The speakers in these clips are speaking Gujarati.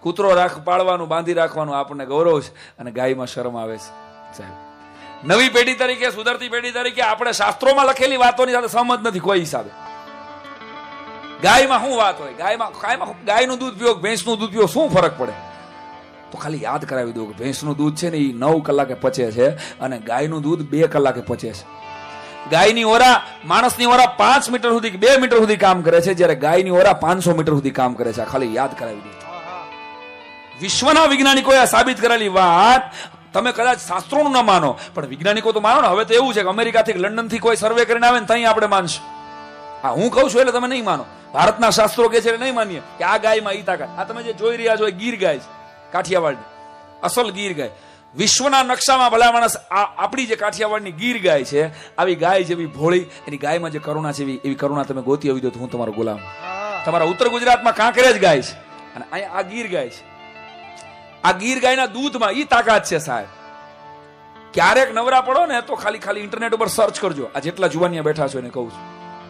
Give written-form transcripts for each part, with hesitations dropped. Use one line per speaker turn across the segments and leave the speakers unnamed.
કૂતરો પાળવાનું, બાંધી રાખવાનું આપણને ગૌરવ છે, અને ગાયમાં શરમ આવે છે. સાહેબ, નવી પેઢી તરીકે, સુધરતી પેઢી તરીકે આપણે શાસ્ત્રોમાં લખેલી વાતોની સાથે સહમત નથી કોઈ હિસાબે. ગાયમાં શું વાત હોય? ગાયનું દૂધ પીવો, ભેંસનું દૂધ પીવો, શું ફરક પડે? તો ખાલી યાદ કરાવી દો કે ભેંસનું દૂધ છે ને એ 9 કલાકે પચે છે, અને ગાયનું દૂધ 2 કલાકે પચે છે. ગાયની ઓરા, માણસની ઓરા 5 મીટર સુધી, 2 મીટર સુધી કામ કરે છે, જ્યારે ગાયની ઓરા 500 મીટર સુધી કામ કરે છે. ખાલી યાદ કરાવી દો. વિશ્વના વૈજ્ઞાનિકોએ સાબિત કરેલી વાત તમે કદાચ શાસ્ત્રોનું ન માનો, પણ વૈજ્ઞાનિકો તો માનો ને. હવે તો એવું છે કે અમેરિકાથી, લંડનથી કોઈ સર્વે કરીને આવે ને ત્યાં આપણે માનશું. હા, હું કહું છું એટલે તમે નહીં માનો. ભારતના શાસ્ત્રો કે છે એટલે નહીં માનીએ કે આ ગાયમાં ઈ તાકાત. આ તમે જે જોઈ રહ્યા છો એ ગીર ગાય છે, કાઠિયાવાડની અસલ ગીર ગાય. વિશ્વના નકશામાં ભલા માણસ આપણી જે કાઠિયાવાડની ગીર ગાય છે, આવી ગાય જેવી ભોળી, એની ગાયમાં જે કરુણા છે એવી કરુણા તમે ગોતી આવી દો તો હું તમારો ગુલામ. તમારા ઉત્તર ગુજરાતમાં કાંકરેજ ગાય છે, અને અહીંયા આ ગીર ગાય છે. આ ગીર ગાયના દૂધમાં ઈ તાકાત છે સાહેબ. ક્યારેક નવરા પડો ને તો ખાલી ઇન્ટરનેટ ઉપર સર્ચ કરજો. આ જેટલા જુવાનિયા બેઠા છો એને કહું છું,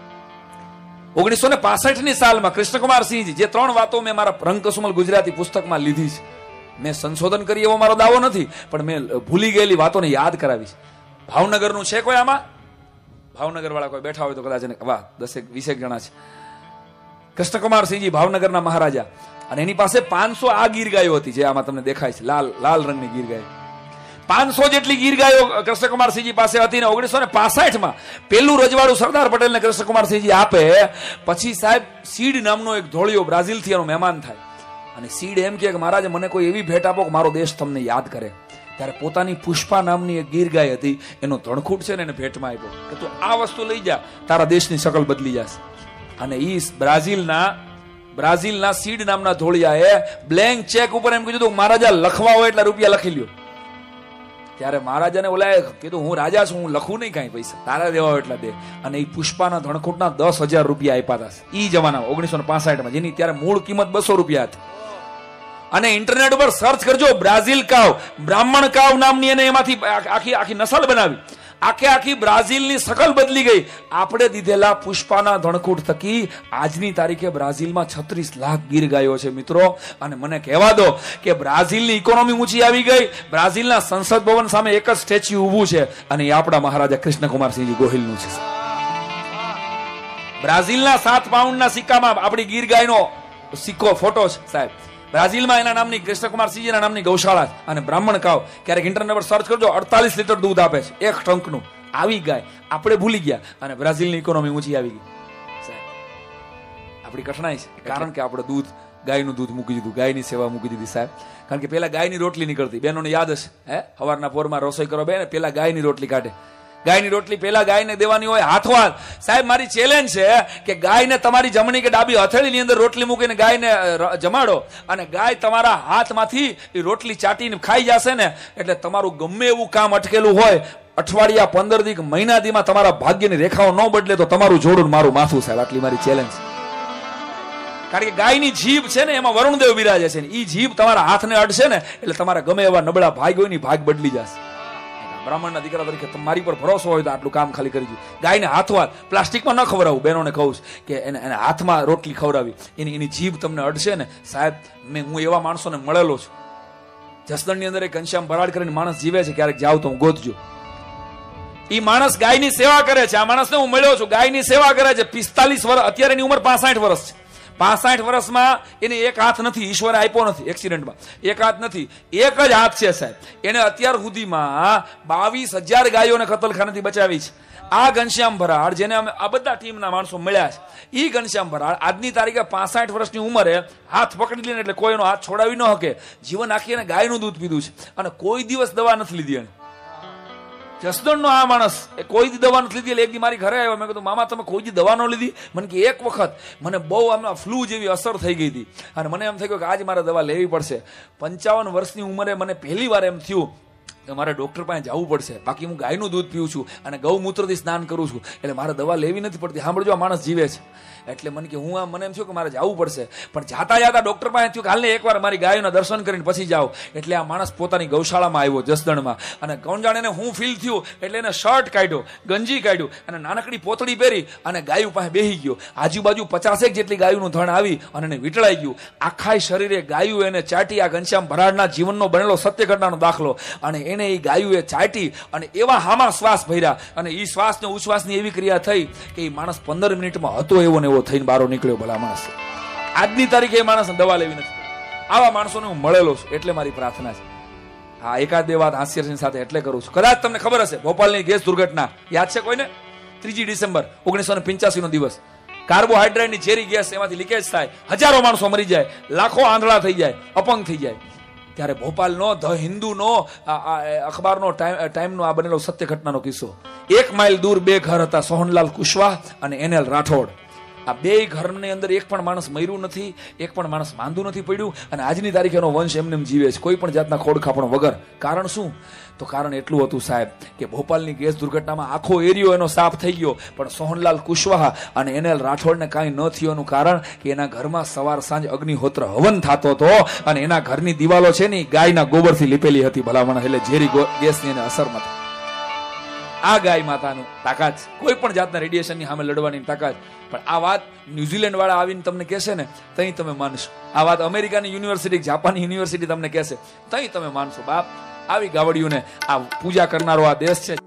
1965ની સાલમાં કૃષ્ણકુમારસિંહજી જે 3 વાતો મેં મારા રંગકસુમલ ગુજરાતી પુસ્તકમાં લીધી છે, મેં સંશોધન કરી એવો મારો દાવો નથી, પણ મેં ભૂલી ગયેલી વાતોને યાદ કરાવી છે. ભાવનગરનું છે કોઈ આમાં? ભાવનગર વાળા કોઈ બેઠા હોય તો કદાચ, વાહ, 10-20 જણા છે. કૃષ્ણકુમારસિંહજી ભાવનગરના મહારાજા, અને એની પાસે 500 આ ગીર ગાયો હતી, જે આમાં તમને દેખાય છે, લાલ રંગની ગીર ગાયો. 500 જેટલી ગીર ગાયો કૃષ્ણકુમારસિંહજી પાસે હતી. ને 1965માં પેલું રજવાડું સરદાર પટેલને કૃષ્ણકુમારસિંહજી આપે પછી સાહેબ સીડ નામનો એક ધોળિયો બ્રાઝિલથી એનો મહેમાન થાય, અને સીડ એમ કે મહારાજ મને કોઈ એવી ભેટ આપો કે મારો દેશ તમને યાદ કરે. ત્યારે પોતાની પુષ્પા નામની એક ગીર ગાય હતી, એનો ધણખૂટ છે ને એને ભેટમાં આપ્યો કે તું આ વસ્તુ લઈ જા, તારા દેશની શકલ બદલી જશે. અને ઈ બ્રાઝિલના સીડ નામના ધોળિયાએ બ્લેન્ક ચેક ઉપર એમ કીધું મહારાજા લખવા હોય એટલા રૂપિયા લખી લ્યો. ત્યારે મહારાજાને ઓલાએ કીધું હું રાજા છું, હું લખું નહીં કાંઈ પૈસા, તારા દેવા હોય એટલા દે. અને એ પુષ્પાના ધણખૂટના 10,000 રૂપિયા આપ્યા હતા ઈ જમાનામાં, 1965માં, જેની ત્યારે મૂળ કિંમત 200 રૂપિયા હતી. અને ઇન્ટરનેટ ઉપર સર્ચ કરજો, બ્રાઝિલ કાવ, બ્રાહ્મણ કાવ નામની, અને એમાંથી આખી નસલ બનાવી. આખી બ્રાઝિલની શકલ બદલી ગઈ આપણે દીધેલા પુષ્પાના ધણખૂટ થકી. આજની તારીખે બ્રાઝિલમાં 36 લાખ ગીર ગાયો છે મિત્રો. અને મને કહેવા દો કે બ્રાઝિલની ઇકોનોમી ઊંચી આવી ગઈ. બ્રાઝિલના સંસદ ભવન સામે એક જ સ્ટેચ્યુ ઊભું છે, અને એ આપણા મહારાજા કૃષ્ણકુમારસિંહજી ગોહિલનું છે. બ્રાઝિલના 7 પાઉન્ડના સિક્કામાં આપણી ગીર ગાયનો સિક્કો, ફોટો છે સાહેબ. બ્રાઝિલમાં એના નામની કૃષ્ણકુમારસિંહજીના નામની ગૌશાળા અને બ્રાહ્મણ કાવ. ક્યારેક ઇન્ટરનેટ પર સર્ચ કરજો, 48 લીટર દૂધ આપે છે એક ટંકનું. આવી ગાય આપણે ભૂલી ગયા, અને બ્રાઝિલની ઇકોનોમી ઊંચી આવી ગઈ સાહેબ. આપણી કઠણાઈ છે, કારણ કે આપણે ગાયનું દૂધ મૂકી દીધું, ગાયની સેવા મૂકી દીધી સાહેબ. કારણ કે પેલા ગાયની રોટલી નીકળતી, બહેનોને યાદ હશે, સવારના પોરમાં રસોઈ કરો બેન, પેલા ગાયની રોટલી કાઢે. ગાયની રોટલી પેલા ગાયને દેવાની હોય હાથવાત. સાહેબ મારી ચેલેન્જ છે કે ગાયને તમારી જમણી કે ડાબી હથેળીની અંદર રોટલી મૂકીને ગાયને જમાડો, અને ગાય તમારા હાથમાંથી એ રોટલી ચાટીને ખાઈ જશે ને, એટલે તમારું ગમે એવું કામ અટકેલું હોય, અઠવાડિયા, 15 દી, મહિના દીમાં તમારા ભાગ્યની રેખાઓ ન બદલે તો તમારું જોડું મારું માથું સાહેબ. આટલી મારી ચેલેન્જ. કારણ કે ગાયની જીભ છે ને એમાં વરુણદેવ બિરાજે છે, એ જીભ તમારા હાથને અડશે ને એટલે તમારા ગમે એવા નબળા ભાગ હોય ને ભાગ બદલી જશે. બ્રાહ્મણના દીકરા તરીકે તમારી પર ભરોસો હોય તો આટલું કામ ખાલી કરી દઉં. ગાયને હાથમાં પ્લાસ્ટિકમાં ન ખવડાવું, બહેનોને કહું કે એને હાથમાં રોટલી ખવડાવી, એની જીભ તમને અડશે ને સાહેબ. હું એવા માણસોને મળેલો છું. જસદણની અંદર એક ઘનશ્યામ ભરાડ કરીને માણસ જીવે છે, ક્યારેક જાવ તો હું ગોતજો. એ માણસ ગાયની સેવા કરે છે. આ માણસને હું મળ્યો છું, ગાયની સેવા કરે છે. 45 વર્ષ, અત્યારે એની ઉંમર 65 વર્ષ છે. 65 વર્ષમાં એને એક હાથ નથી, ઈશ્વરે આપ્યો નથી, એક્સિડન્ટમાં એક હાથ નથી, એક જ હાથ છે સાહેબ. એને અત્યાર સુધીમાં 22,000 ગાયોને કતલખાનાથી બચાવી છે. આ ઘનશ્યામ ભરાડ, જેને અમે આ બધા ટીમના માણસો મળ્યા છે, એ ઘનશ્યામ ભરાડ આજની તારીખે 65 વર્ષની ઉંમરે હાથ પકડી લે એટલે કોઈનો હાથ છોડાવી ન શકે. જીવન આખી એને ગાયનું દૂધ પીધું છે, અને કોઈ દિવસ દવા નથી લીધી એને. જસદણનો આ માણસ કોઈ દી દવા નથી લીધી. એટલે એક દી મારી ઘરે આવ્યો, મેં કીધું મામા તમે કોઈ દી દવા ન લીધી? મને કે એક વખત મને બહુ આમ ફ્લૂ જેવી અસર થઈ ગઈ હતી, અને મને એમ થઈ ગયું કે આજ મારે દવા લેવી પડશે. 55 વર્ષની ઉંમરે મને પહેલી વાર એમ થયું કે મારે ડોક્ટર પાસે જવું પડશે, બાકી હું ગાયનું દૂધ પીવું છું અને ગૌમૂત્રથી સ્નાન કરું છું, એટલે મારે દવા લેવી નથી પડતી. સાંભળજો, આ માણસ જીવે છે. એટલે મને કે હું મને એમ થયું કે મારે જવું પડશે, પણ જાતા જાતા ડોક્ટર પાસે થયું કે હાલને એકવાર મારી ગાયોના દર્શન કરીને પછી જાઓ. એટલે આ માણસ પોતાની ગૌશાળામાં આવ્યો જસદણમાં, અને કોણ જાણે એને હું ફીલ થયું, એટલે એને શર્ટ કાઢ્યો, ગંજી કાઢ્યું અને નાનકડી પોતળી પહેરી અને ગાયું પાસે બેસી ગયો. આજુબાજુ 50 જેટલી ગાયોનું ધણ આવી અને એને વીંટળાઈ ગયું. આખા શરીરે ગાયું એને ચાટી. આ ઘનશ્યામ ભરાડના જીવનનો બનેલો સત્ય ઘટનાનો દાખલો. અને એને એ ગાયું એ ચાટી અને એવા હામાં શ્વાસ ભર્યા, અને એ શ્વાસ ને ઉચ્છ્વાસની એવી ક્રિયા થઈ કે એ માણસ 15 મિનિટમાં હતો એવો ને એવો થઈને બહાર નીકળ્યો. ભલા માણસ, આજની તારીખે એ માણસને દવા લેવી નથી. આવા માણસોને હું મળેલો છું, એટલે મારી પ્રાર્થના છે. હા, એકાદ બે વાત હાસ્યની સાથે એટલે કરું છું. કદાચ તમને ખબર હશે, ભોપાલની ગેસ દુર્ઘટના યાદ છે કોઈને? 3 ડિસેમ્બર 1985 નો દિવસ. કાર્બોહાઈડ્રેટની ઝેરી ગેસ એમાંથી લીકેજ થાય, હજારો માણસો મરી જાય, લાખો આંધળા થઈ જાય, અપંગ થઈ જાય. ત્યારે ભોપાલનો ધ હિન્દુનો અખબારનો ટાઈમનો આ બનેલો સત્ય ઘટનાનો કિસ્સો. 1 માઇલ દૂર 2 ઘર હતા, સોહનલાલ કુશવાહ અને NL રાઠોડ. આ 2 ઘરની અંદર એક પણ માણસ મર્યું નથી, એક પણ માણસ માંદું નથી પડ્યું, અને આજની તારીખે એનો વંશ એમને જીવે છે, કોઈ પણ જાતના ખોડખાપણ વગર. કારણ શું? તો કારણ એટલું હતું સાહેબ કે ભોપાલની ગેસ દુર્ઘટનામાં આખો એરિયો એનો સાફ થઈ ગયો, પણ સોહનલાલ કુશવાહ અને NL રાઠોડને કાંઈ ન થયું. કારણ કે એના ઘરમાં સવાર સાંજ અગ્નિહોત્ર હવન થતો હતો, અને એના ઘરની દિવાલો છે ને ગાયના ગોબરથી લીપેલી હતી. ભલામણ, એટલે ઝેરી ગેસની એને અસરમાં. આ ગાય માતાનું તાકાત, કોઈ પણ જાતના રેડિયેશનની સામે લડવાની તાકાત. પણ આ વાત ન્યુઝીલેન્ડ વાળા આવીને તમને કહેશે ને, તઈ તમે માનશો. આ વાત અમેરિકાની યુનિવર્સિટી, જાપાનની યુનિવર્સિટી તમને કહેશે, તઈ તમે માનશો. બાપ, આવી ગાવડીઓને આ પૂજા કરનારો આ દેશ છે.